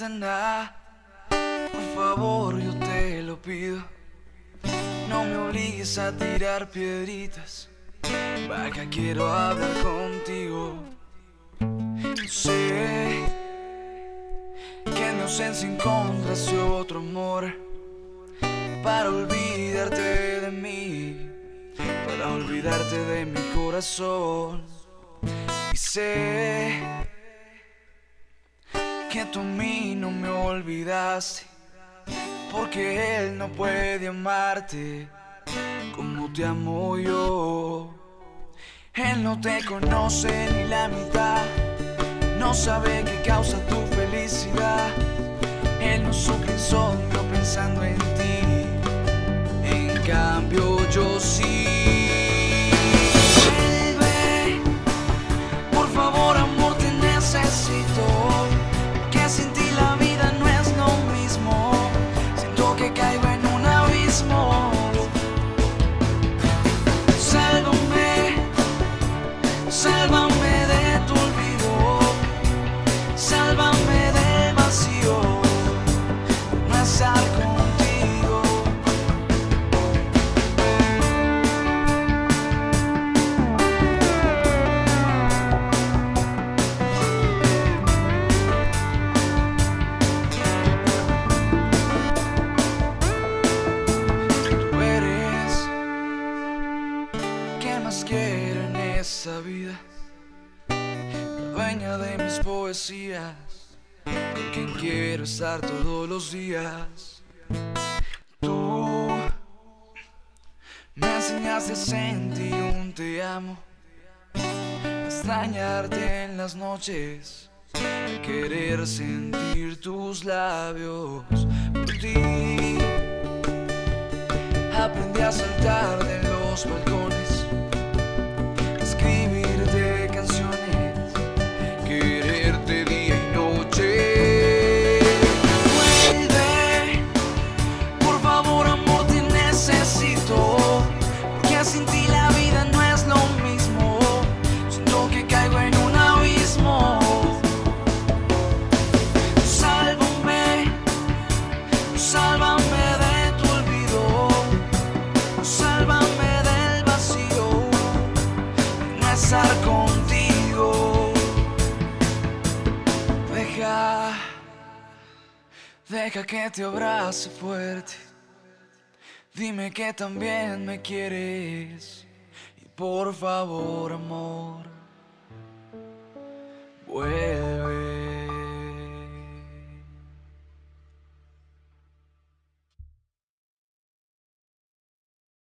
nena, por favor yo te lo pido, no me obligues a tirar piedritas, vaga, quiero hablar contigo. Sé que en mi ausencia encontraste otro amor para olvidarte de mí, para olvidarte de mi corazón. Y sé que tú a mí no me olvidaste, porque él no puede amarte como te amo yo. Él no te conoce ni la mitad, no sabe qué causa tu felicidad. Él no sufre insomnio pensando en ti, en cambio yo sí. Vuelve, por favor amor, te necesito, que sin ti la vida no es lo mismo. Siento que caigo en un abismo. Sálvame, sálvame de tu olvido, sálvame del vacío, no estar contigo. Tú eres ¿qué más quiero en esa vida? Dueña de mis poesías, con quien quiero estar todos los días. Tú me enseñaste a sentir un te amo, a extrañarte en las noches, a querer sentir tus labios. Por ti aprendí a saltar de los balcones, a escribirte canciones, quererte día y noche. Vuelve, por favor amor, te necesito, porque sin ti la vida no es lo mismo. Siento que caigo en un abismo. Sálvame, sálvame de tu olvido, sálvame del vacío, no estar contigo. Deja que te abrace fuerte, dime que también me quieres, y por favor amor, vuelve.